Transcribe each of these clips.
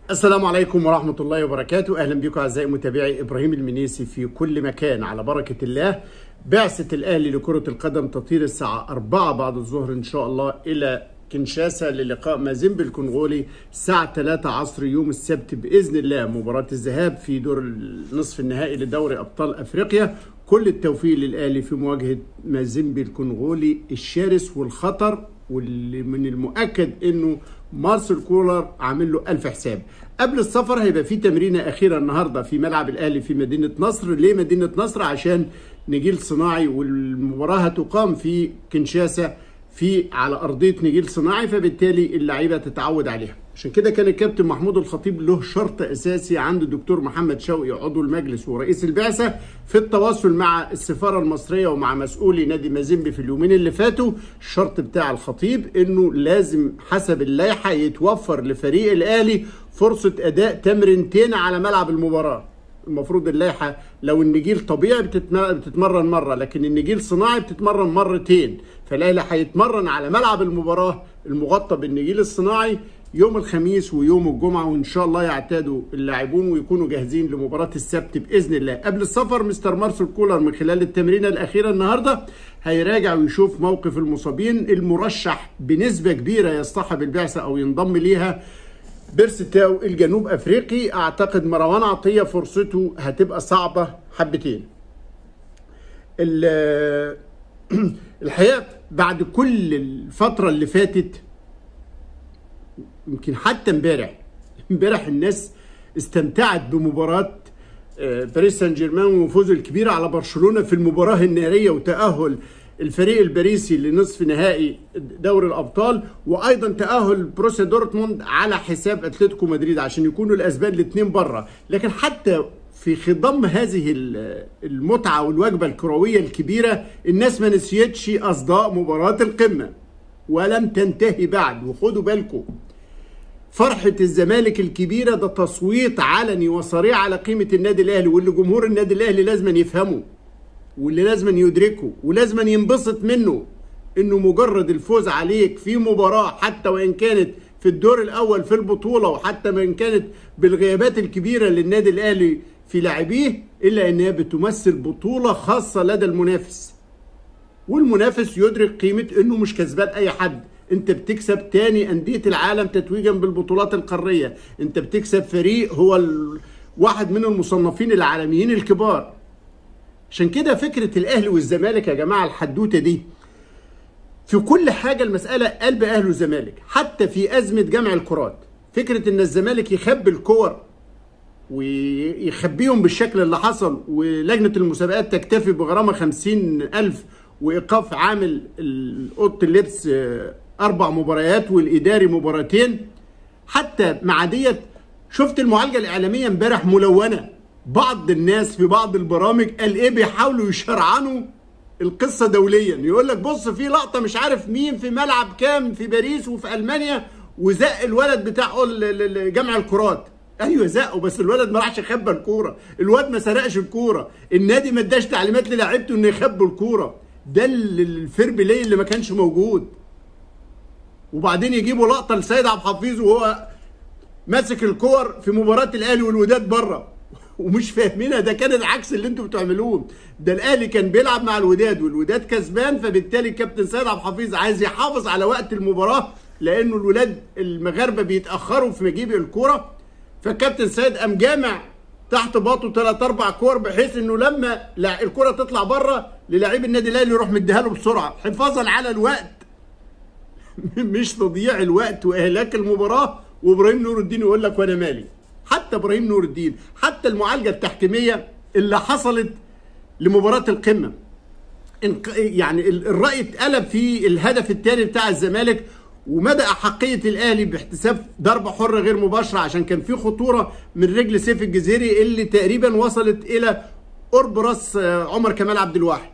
السلام عليكم ورحمة الله وبركاته. أهلا بكم أعزائي متابعي إبراهيم المنيسي في كل مكان. على بركة الله بعثة الأهلي لكرة القدم تطير الساعة 4 بعد الظهر إن شاء الله إلى كينشاسا للقاء مازيمبي الكونغولي الساعة 3 عصر يوم السبت بإذن الله، مباراة الذهاب في دور النصف النهائي لدوري أبطال أفريقيا. كل التوفيق للأهلي في مواجهة مازيمبي الكونغولي الشرس والخطر، واللي من المؤكد إنه مارسيل كولر عامل له ألف حساب. قبل السفر هيبقى في تمرينة أخيرة النهاردة في ملعب الأهلي في مدينة نصر. ليه مدينة نصر؟ عشان نجيل صناعي، والمباراة هتقام في كينشاسا على أرضية نجيل صناعي، فبالتالي اللعيبة تتعود عليها. عشان كده كان الكابتن محمود الخطيب له شرط أساسي عند الدكتور محمد شوقي عضو المجلس ورئيس البعثة في التواصل مع السفارة المصرية ومع مسؤولي نادي مازيمبي في اليومين اللي فاتوا. الشرط بتاع الخطيب إنه لازم حسب اللائحة يتوفر لفريق الأهلي فرصة أداء تمرينتين على ملعب المباراة. المفروض اللائحة لو النجيل طبيعي بتتمرن مرة، لكن النجيل صناعي بتتمرن مرتين. فالأهلي هيتمرن على ملعب المباراة المغطى بالنجيل الصناعي يوم الخميس ويوم الجمعة، وإن شاء الله يعتادوا اللاعبون ويكونوا جاهزين لمباراة السبت بإذن الله. قبل السفر مستر مارسيل كولر من خلال التمرينة الأخيرة النهاردة هيراجع ويشوف موقف المصابين. المرشح بنسبة كبيرة يصطحب البعثة أو ينضم ليها بيرستاو الجنوب أفريقي. أعتقد مروان عطية فرصته هتبقى صعبة حبتين. الحقيقة بعد كل الفترة اللي فاتت، يمكن حتى امبارح الناس استمتعت بمباراة باريس سان جيرمان وفوزه الكبير على برشلونة في المباراة النارية وتأهل الفريق الباريسي لنصف نهائي دوري الأبطال، وأيضا تأهل بروسيا دورتموند على حساب أتلتيكو مدريد عشان يكونوا الأسبان الاثنين بره. لكن حتى في خضم هذه المتعة والوجبة الكروية الكبيرة الناس ما نسيتش أصداء مباراة القمة ولم تنتهي بعد. وخدوا بالكم، فرحة الزمالك الكبيرة ده تصويت علني وصريح على قيمة النادي الأهلي، واللي جمهور النادي الأهلي لازم يفهمه واللي لازم يدركه ولازم ينبسط منه، إنه مجرد الفوز عليك في مباراة حتى وإن كانت في الدور الأول في البطولة وحتى وإن كانت بالغيابات الكبيرة للنادي الأهلي في لاعبيه، إلا إنها بتمثل بطولة خاصة لدى المنافس، والمنافس يدرك قيمة إنه مش كسبان أي حد. انت بتكسب تاني أندية العالم تتويجا بالبطولات القارية، انت بتكسب فريق هو واحد من المصنفين العالميين الكبار. عشان كده فكرة الأهلي والزمالك يا جماعة الحدوتة دي في كل حاجة المسألة قلب أهلي والزمالك. حتى في أزمة جمع الكرات، فكرة إن الزمالك يخبي الكور ويخبيهم بالشكل اللي حصل، ولجنة المسابقات تكتفي بغرامة 50,000 وإيقاف عامل أوضة اللبس 4 مباريات والإداري مباراتين. حتى مع ديت شفت المعالجة الإعلامية امبارح ملونة. بعض الناس في بعض البرامج قال إيه بيحاولوا يشرعنوا القصة دوليا، يقول لك بص في لقطة مش عارف مين في ملعب كام في باريس وفي ألمانيا وزق الولد بتاع جمع الكرات. ايوه زقه، بس الولد ما راحش خبى الكوره، الواد ما سرقش الكوره، النادي ما اداش تعليمات للاعيبته ان يخبوا الكوره. ده الفير بلاي اللي ما كانش موجود. وبعدين يجيبوا لقطه لسيد عبد الحفيظ وهو ماسك الكور في مباراه الاهلي والوداد بره ومش فاهمينها. ده كان العكس اللي انتوا بتعملوه. ده الاهلي كان بيلعب مع الوداد والوداد كسبان، فبالتالي الكابتن سيد عبد الحفيظ عايز يحافظ على وقت المباراه لانه الولاد المغاربه بيتاخروا في مجيب الكوره. فالكابتن سيد قام جامع تحت باطه 3-4 كور بحيث انه لما الكره تطلع بره للاعيب النادي الاهلي يروح مديها له بسرعه حفاظا على الوقت مش تضييع الوقت واهلاك المباراه. وابراهيم نور الدين يقول لك وانا مالي. حتى ابراهيم نور الدين، حتى المعالجه التحكيميه اللي حصلت لمباراه القمه، يعني الراي اتقلب في الهدف الثاني بتاع الزمالك ومدى أحقية الأهلي باحتساب ضربة حرة غير مباشرة، عشان كان في خطورة من رجل سيف الجزيري اللي تقريبا وصلت إلى قرب راس عمر كمال عبد الواحد.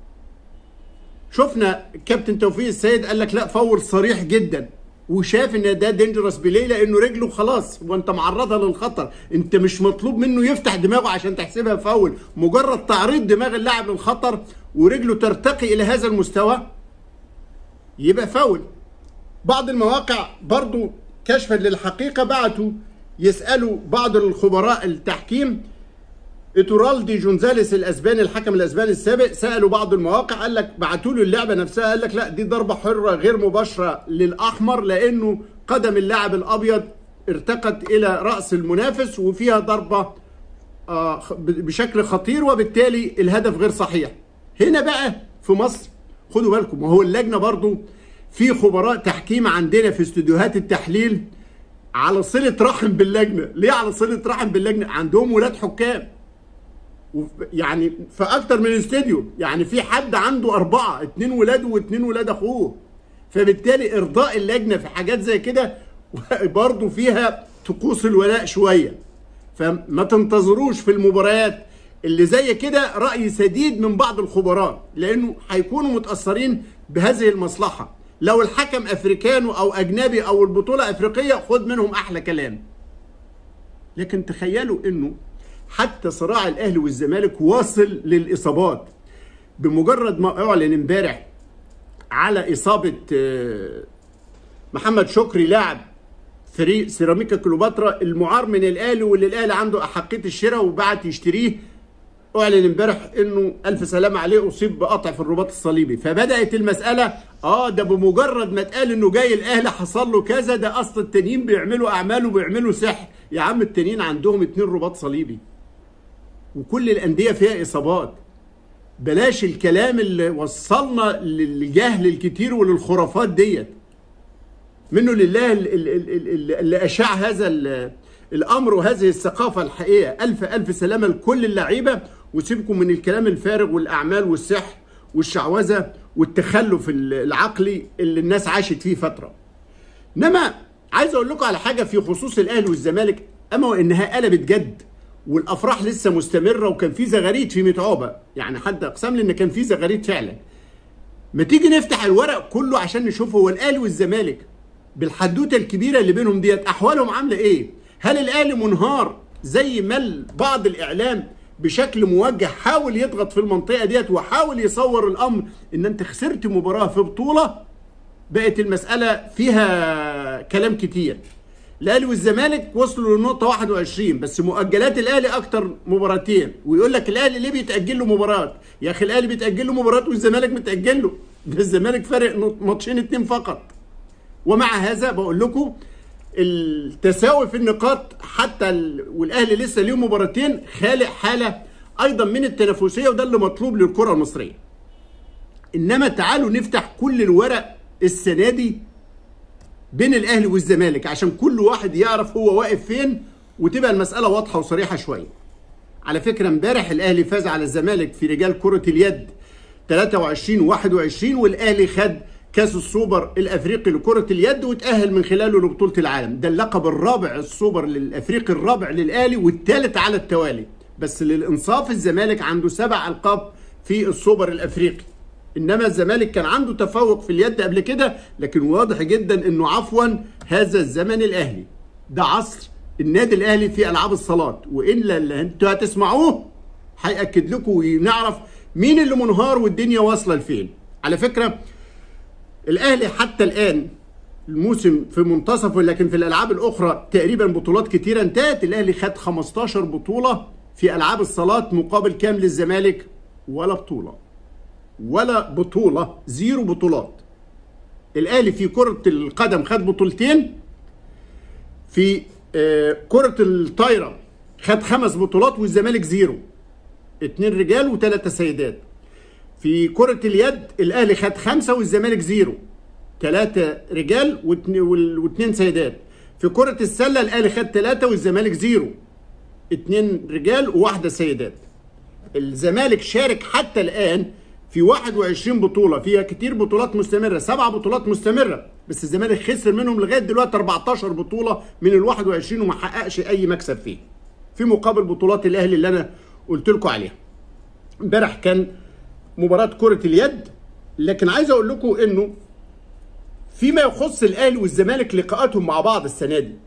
شفنا كابتن توفيق السيد قال لك لا فاول صريح جدا، وشاف ان ده دينجرس بلاي لانه رجله خلاص وانت معرضها للخطر. انت مش مطلوب منه يفتح دماغه عشان تحسبها فاول، مجرد تعريض دماغ اللاعب للخطر ورجله ترتقي الى هذا المستوى يبقى فاول. بعض المواقع برضو كشفا للحقيقة بعتوا يسالوا بعض الخبراء التحكيم. ايتورالدي جونزاليس الاسباني، الحكم الاسباني السابق، سالوا بعض المواقع، قال لك بعتوا له اللعبه نفسها، قال لك لا دي ضربه حره غير مباشره للاحمر، لانه قدم اللاعب الابيض ارتقت الى راس المنافس وفيها ضربه بشكل خطير، وبالتالي الهدف غير صحيح. هنا بقى في مصر خدوا بالكم، وهو اللجنه برضو في خبراء تحكيم عندنا في استوديوهات التحليل على صله رحم باللجنه. ليه على صله رحم باللجنه؟ عندهم ولاد حكام، يعني في اكتر من استوديو، يعني في حد عنده 4، 2 ولاده و2 ولاد اخوه، فبالتالي ارضاء اللجنه في حاجات زي كده برضو فيها طقوس الولاء شويه. فما تنتظروش في المباريات اللي زي كده رأي سديد من بعض الخبراء، لانه هيكونوا متأثرين بهذه المصلحة. لو الحكم افريكانو او اجنبي او البطولة افريقية خد منهم احلى كلام. لكن تخيلوا انه حتى صراع الاهلي والزمالك واصل للاصابات. بمجرد ما اعلن امبارح على اصابة محمد شكري لاعب فريق سيراميكا كليوباترا المعار من الاهلي، واللي الاهلي عنده احقيه الشراء وبعت يشتريه، اعلن امبارح انه الف سلامه عليه، اصيب بقطع في الرباط الصليبي. فبدات المساله ده بمجرد ما اتقال انه جاي الاهلي حصل له كذا، ده اصل التانيين بيعملوا اعمال وبيعملوا سحر. يا عم التانيين عندهم 2 رباط صليبي وكل الانديه فيها اصابات. بلاش الكلام اللي وصلنا للجهل الكتير وللخرافات ديت. منه لله اللي اشاع هذا الامر وهذه الثقافه. الحقيقه الف سلامه لكل اللعيبه، وسيبكم من الكلام الفارغ والاعمال والسحر والشعوذه والتخلف العقلي اللي الناس عاشت فيه فتره. انما عايز اقول لكم على حاجه في خصوص الاهلي والزمالك، اما وانها قلبت جد والافراح لسه مستمره، وكان في زغاريد في متعوبه، يعني حد اقسم لي ان كان في زغاريد فعلا. ما تيجي نفتح الورق كله عشان نشوف هو الاهلي والزمالك بالحدوته الكبيره اللي بينهم ديت احوالهم عامله ايه؟ هل الاهلي منهار زي ما بعض الاعلام بشكل موجه حاول يضغط في المنطقه ديت وحاول يصور الامر ان انت خسرت مباراه في بطوله؟ بقت المساله فيها كلام كتير. الاهلي والزمالك وصلوا للنقطه 21 بس مؤجلات الاهلي اكتر مباراتين، ويقول لك الاهلي ليه بيتاجل له مباراه؟ يا اخي الاهلي بيتاجل له مباراه والزمالك متاجل له، ده الزمالك فارق ماتشين 2 فقط. ومع هذا بقول لكم التساوي في النقاط حتى والاهلي لسه ليه مباراتين خالق حاله ايضا من التنافسيه، وده اللي مطلوب للكره المصريه. انما تعالوا نفتح كل الورق السنه دي بين الاهلي والزمالك عشان كل واحد يعرف هو واقف فين، وتبقى المساله واضحه وصريحه شويه. على فكره امبارح الاهلي فاز على الزمالك في رجال كره اليد 23-21، والاهلي خد كاس السوبر الافريقي لكره اليد وتاهل من خلاله لبطوله العالم. ده اللقب الرابع السوبر الافريقي الرابع للاهلي والثالث على التوالي. بس للانصاف الزمالك عنده 7 القاب في السوبر الافريقي، انما الزمالك كان عنده تفوق في اليد قبل كده، لكن واضح جدا انه عفوا هذا الزمن الاهلي، ده عصر النادي الاهلي في العاب الصالات، والا اللي انتوا هتسمعوه هياكد لكم ونعرف مين اللي منهار والدنيا واصله لفين. على فكره الاهلي حتى الان الموسم في منتصفه، لكن في الالعاب الاخرى تقريبا بطولات كتيره انتهت. الاهلي خد 15 بطوله في العاب الصالات مقابل كام للزمالك؟ ولا بطوله، ولا بطوله، 0 بطولات. الاهلي في كره القدم خد 2 بطولتين، في كره الطايره خد 5 بطولات والزمالك 0، 2 رجال و3 سيدات. في كرة اليد الأهلي خد 5 والزمالك 0، 3 رجال و2 سيدات. في كرة السلة الأهلي خد 3 والزمالك 0، 2 رجال و1 سيدات. الزمالك شارك حتى الآن في 21 بطولة، فيها كتير بطولات مستمرة، 7 بطولات مستمرة، بس الزمالك خسر منهم لغاية دلوقتي 14 بطولة من ال21 وما حققش أي مكسب فيه. في مقابل بطولات الأهلي اللي أنا قلت لكم عليها. امبارح كان مباراة كرة اليد، لكن عايز اقول لكم انه فيما يخص الاهلي والزمالك لقاءاتهم مع بعض السنة دي،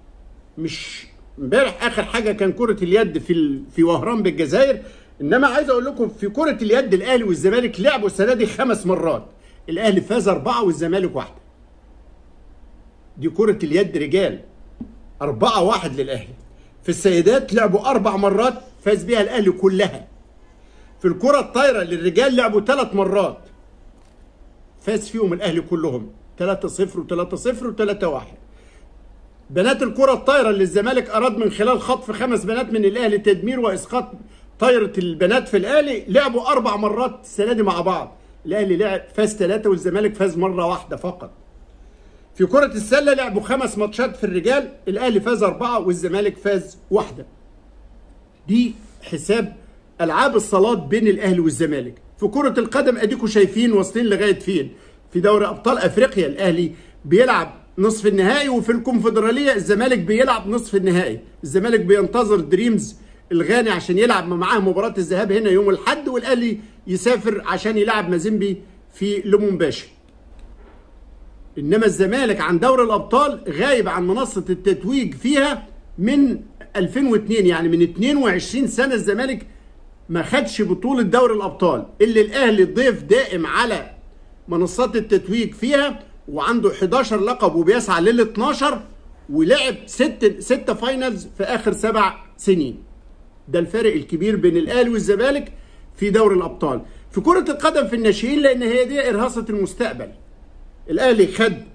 مش امبارح اخر حاجة كان كرة اليد في وهران بالجزائر، انما عايز اقول لكم في كرة اليد الاهلي والزمالك لعبوا السنة دي 5 مرات، الاهلي فاز 4 والزمالك 1. دي كرة اليد رجال. 4-1 للاهلي. في السيدات لعبوا 4 مرات فاز بيها الاهلي كلها. في الكرة الطايرة للرجال لعبوا 3 مرات فاز فيهم الاهلي كلهم 3-0 و3-0 و3-1. بنات الكرة الطايرة اللي الزمالك اراد من خلال خطف 5 بنات من الاهلي تدمير واسقاط طايرة البنات في الاهلي لعبوا 4 مرات السنة دي مع بعض. الاهلي لعب فاز 3 والزمالك فاز مرة واحدة فقط. في كرة السلة لعبوا 5 ماتشات في الرجال، الاهلي فاز 4 والزمالك فاز 1. دي حساب العاب الصالات بين الاهلي والزمالك. في كرة القدم اديكم شايفين واصلين لغاية فين. في دوري ابطال افريقيا الاهلي بيلعب نصف النهائي، وفي الكونفدرالية الزمالك بيلعب نصف النهائي. الزمالك بينتظر دريمز الغاني عشان يلعب معاه مباراة الذهاب هنا يوم الاحد، والاهلي يسافر عشان يلعب مازيمبي في لومومباشي. انما الزمالك عن دوري الابطال غايب عن منصة التتويج فيها من 2002، يعني من 22 سنة الزمالك ما خدش بطولة دوري الابطال، اللي الاهلي ضيف دائم على منصات التتويج فيها، وعنده 11 لقب وبيسعى لل 12، ولعب 6 فاينلز في اخر 7 سنين. ده الفارق الكبير بين الاهلي والزمالك في دوري الابطال. في كرة القدم في الناشئين، لان هي دي ارهاصة المستقبل. الاهلي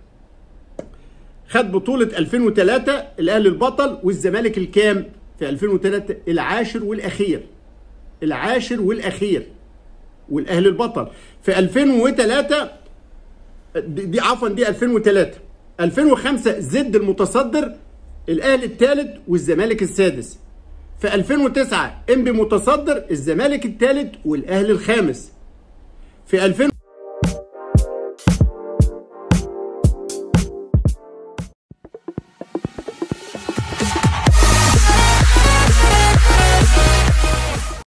خد بطولة 2003 الاهلي البطل، والزمالك الكام في 2003 العاشر والاخير، والاهلي البطل. في 2003 دي 2003. 2005 زد المتصدر، الاهلي الثالث والزمالك السادس. في 2009 انبي متصدر، الزمالك الثالث والاهلي الخامس. في